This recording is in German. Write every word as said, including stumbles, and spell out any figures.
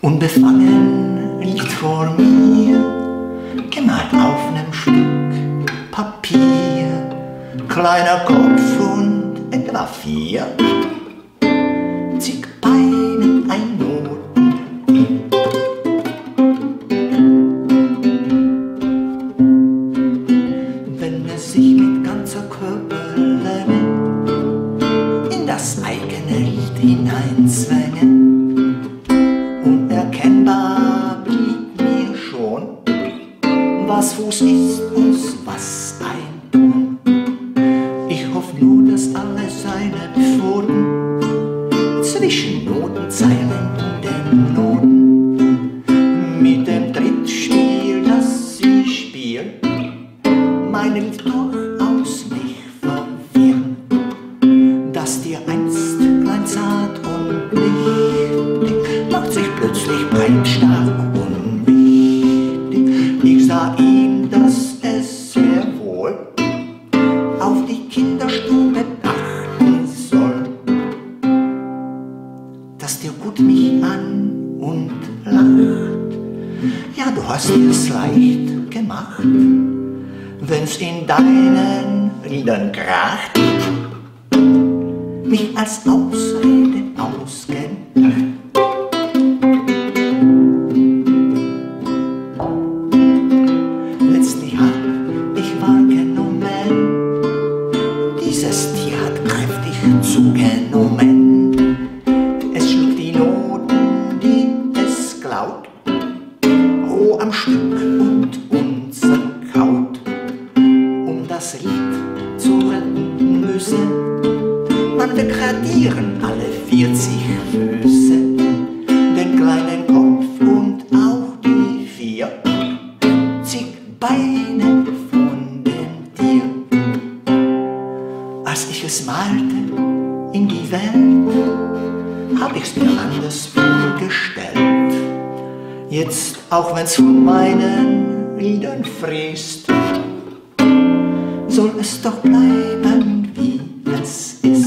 Unbefangen liegt vor mir, gemalt auf nem Stück Papier, kleiner Kopf und etwa vier, zig Beine, ein Noten. Wenn er sich mit ganzer Körperlänge in das eigene Lied hineinzwänge, unerkennbar blieb mir schon, was Fuß ist und was ein Ton. Ich hoffe nur, dass alle seine Pfoten zwischen Notenzeilen und den Noten mit dem Trittspiel, das sie spielen, mein Lied durchaus nicht verwirren, dass dir einst klein, zart und nichtig macht sich plötzlich breit, stark und wichtig. Ich sah ihm, dass es sehr wohl auf die Kinderstube achten soll, dass dir gut mich an und lacht. Ja, du hast es leicht gemacht, wenn's in deinen Liedern kracht, mich als Ausrede ausgedacht. Letztlich hab ich wahrgenommen, dieses Tier hat kräftig zugenommen. Es schluckt die Noten, die es klaut, roh am Stück und unzerkaut. Um das Lied zu retten müsse man degradieren alle vierzig Füße, den kleinen Kopf und auch die vier zig Beine von dem Tier. Als ich es malte in die Welt, hab ich's mir anders vorgestellt. Jetzt, auch wenn's von meinen Liedern frisst, soll es doch bleiben, wie es ist.